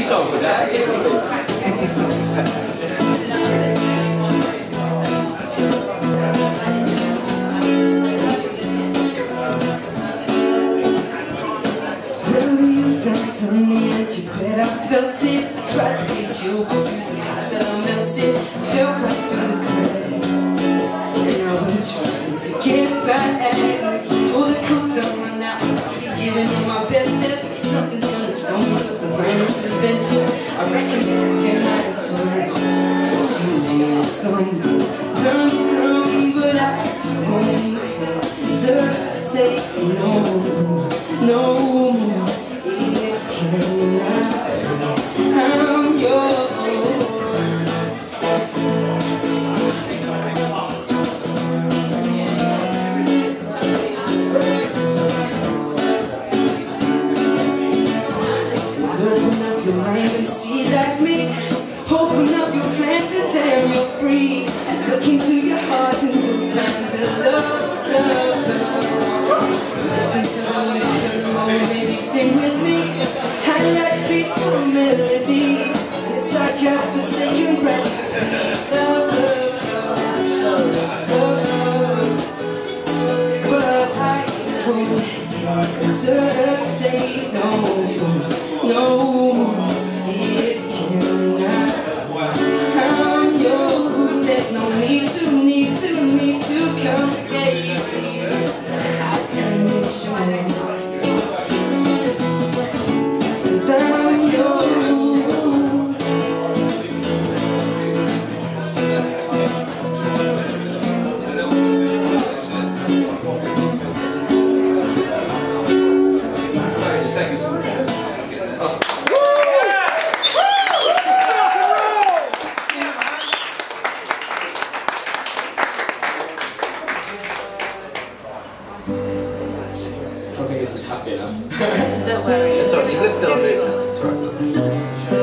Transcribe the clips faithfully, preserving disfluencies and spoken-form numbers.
song because it has to get complete. On the edge, you bet I felt it. Tried to get you, but you so hot that I melted. Fell right through the crack. And now I'm trying to get back. Before the cool down run out, I'll be giving it my best test. Nothing's gonna stop me but the brand intervention. I reckon it's again out of time to need a song. Learn some, but I won't say no, no more. I'm yours. Open up your mind and see like me. Open up your plans and damn you're free. Look into your heart and you'll find to love, love, love. Listen to the music and maybe sing with me. I like peaceful melody. It's like I was saying right. Love, love, love, love. But I won't desert, say no, no. It's killing us. I'm yours. There's no need to, need to, need to complicate. I tell you sure. I'm yours. I don't think this is happy enough. Don't worry. It's alright, you lift it a bit. It's alright.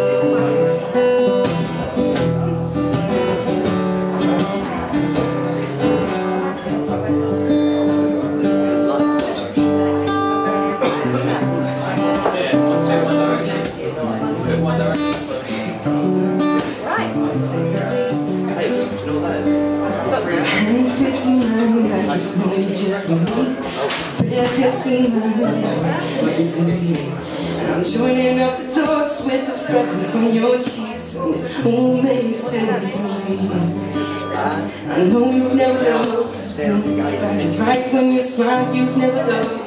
It's only just me. Better this in my hands, to me. And I'm joining up the dots with the freckles on your cheeks, and it all makes sense to me. I know you've never loved. Tell me back and right when you smile, you've never loved.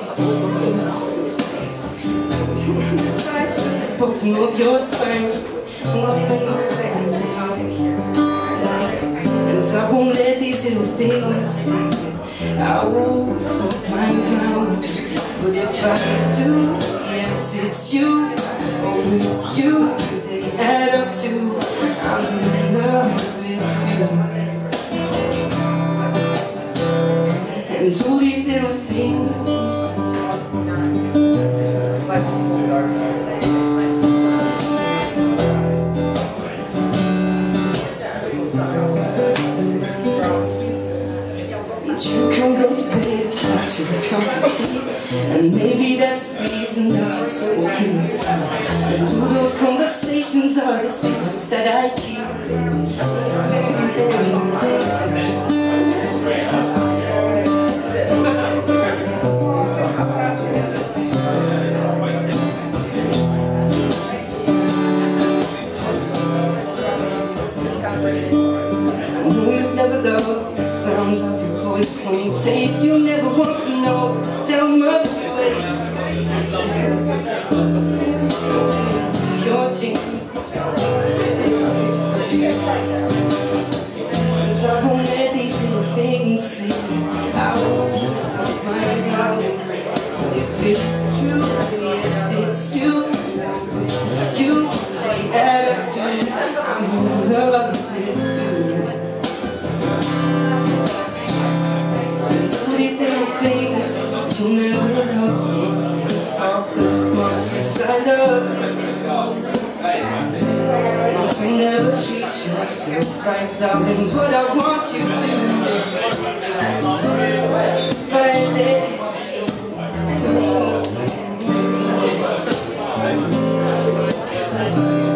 Lights at the bottom of your spine, all makes sense to me. And I won't let these little things stay. I won't talk my mouth, but if I do, yes it's you, oh it's you, they add up to, I'm in love with you. And all these little things you can go to bed to the comfort, and maybe that's the reason that you're so walking this time. And all those conversations are the secrets that I keep. I know you've never loved the sound of your voice on tape. You never want to know just how much you weigh. To your jeans, and I won't let these little things sleep. I won't talk my mouth. If it's true, yes it's you. It's you, they add up to. I'm in love with you. You never love yourself as much as I love you. And you never treat yourself right, darling, but I want you to. If I let you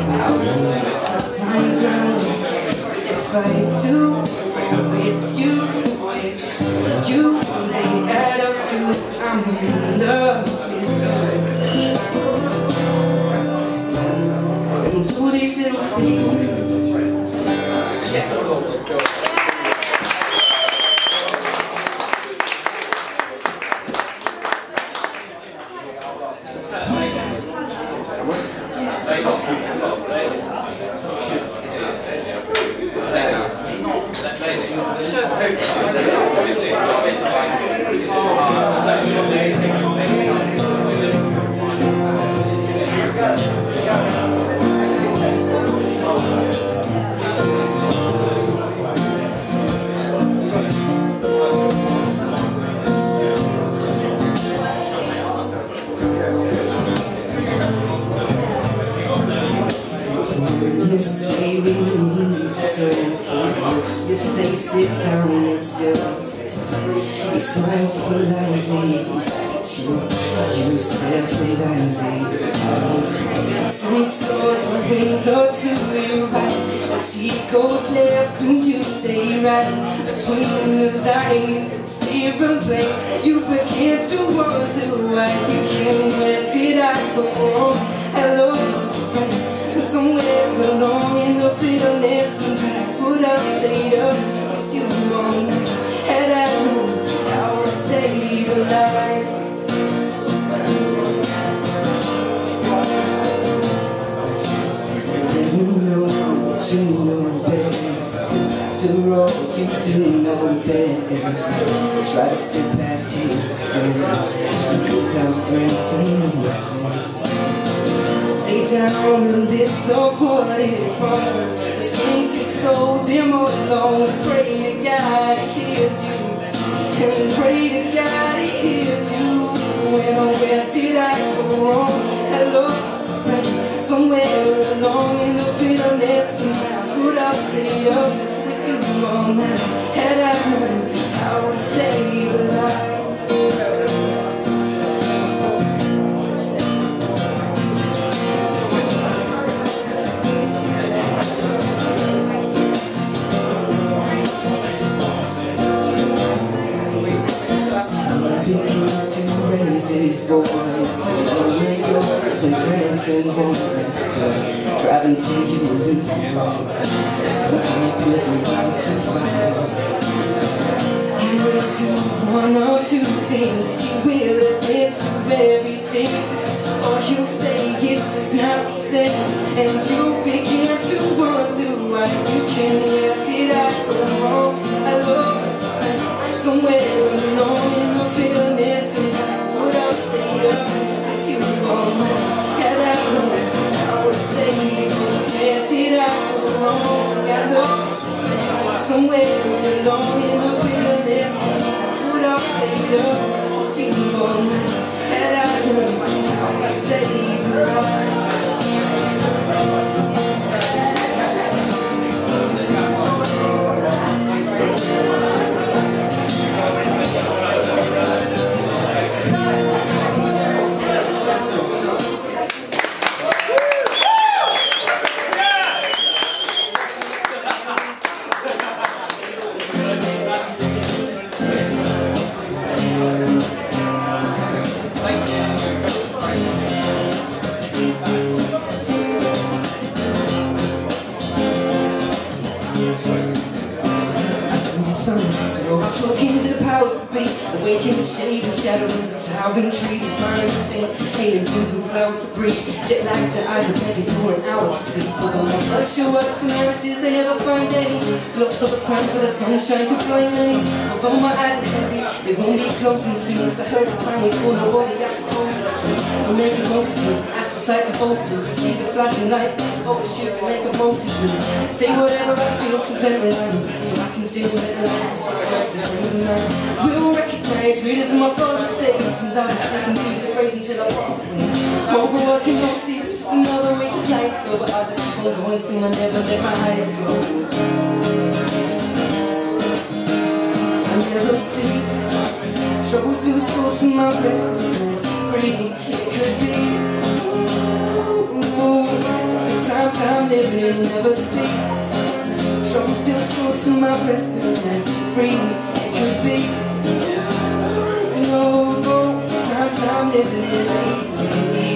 I'll be on the top right now. If I do, it's you, it's you they add up to. I'm in love with you. And do these little things. You say we need to talk. You say sit down, it's just. He smiles politely at you. You stare politely. Some sort of window to your right. As he goes left and you stay right. Between the lines of fear and blame, you begin to wonder why you came. Where did I go wrong? I lost a friend. Somewhere along in the bitterness, and I would have stayed up with you all night. Had I known I would have stayed alive. And you know that you know best, 'cause after all you do know best. Try to step past his defense without granting innocence. Lay down the list of what is wrong. The strings hit so dim all alone. Pray to God he hears you, and pray to God he hears you. And where did I go wrong? I lost a friend somewhere along in the bitterness, and I would have stayed up with you all night. Had I known I would have stayed alive. Begins to raise his voice, and yours and grants and horns, just driving till you lose the road. Keep everyone so far. He will do one or two things. He will admit to everything, or he'll say it's just not the same, and you'll begin to wonder why you can. Where did I go wrong? I lost a friend somewhere along in the bitterness, and I would have stayed up with you all night. Had I known I would have stayed. Where did I go wrong? I lost a friend somewhere along in the bitterness, and I would have stayed up with you all night. Had I known I would have stayed. Talking to the powers that be, awaken the shade and shadow in the towering trees and burning the scene, hailing tunes and flowers to breathe. Jet lagged to eyes are begging for an hour to sleep. Although my blood still works and heresies, they never find any. Lost over time for the sunshine could blind many. Although my eyes are heavy, they won't be closing soon. Cause I heard the time waits for nobody, I suppose it's true. We're making most of it, as the sights of old blues. See the flashing lights, over shields and make a multi-blues. Say whatever I feel to them remind me, so I can still let the lights and stay close to the friends of mine. We'll recognize readers of my father says, and I'll be sticking to this phrase until I pass away. Overworking no sleep, it's just another way to life go, but I'll just keep on going, so I never let my eyes close. I never sleep, trouble still school to my restlessness. Free, it could be. Ooh, ooh, time, time living in, never sleep. Trouble still stored to my restlessness. Free, it could be. No, no, time, time living in lately.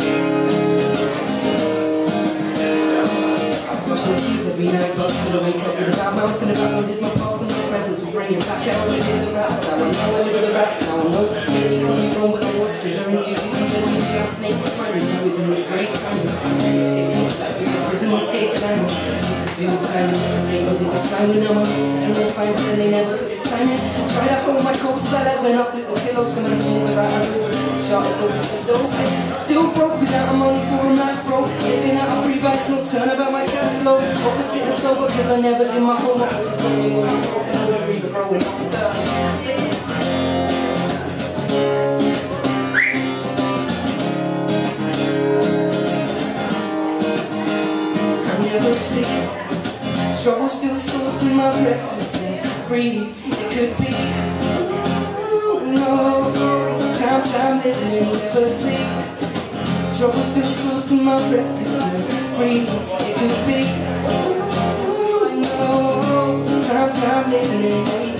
I brush my teeth every night, but still I wake up with a bad mouth in the background. Is my past and my present will bring it back out. Live with the raps now, I'm all over the raps now. I know it's really call me wrong, but they won't slither into you. I'm telling you, I'm snake, finding you within this great time. Life is a prison escape that I know. So to do the time, they know that it's fine when I'm on it. Still no fine, but then they never put the time in. Try to hold my cold silent when I flip the pillow. Some of the songs are right, I know the chart is focused on dope. Still broke without a money for a night, bro. Living out of free bags, no turn about my cash flow. Opposite and slow because I never did my homework. Just got me on myself and I read the growing up. Never sleep. Trouble still stores in my restlessness. Free, it could be. No, time, time living in, never sleep. Trouble still stores in my restlessness. Free, it could be. No, time, time living in.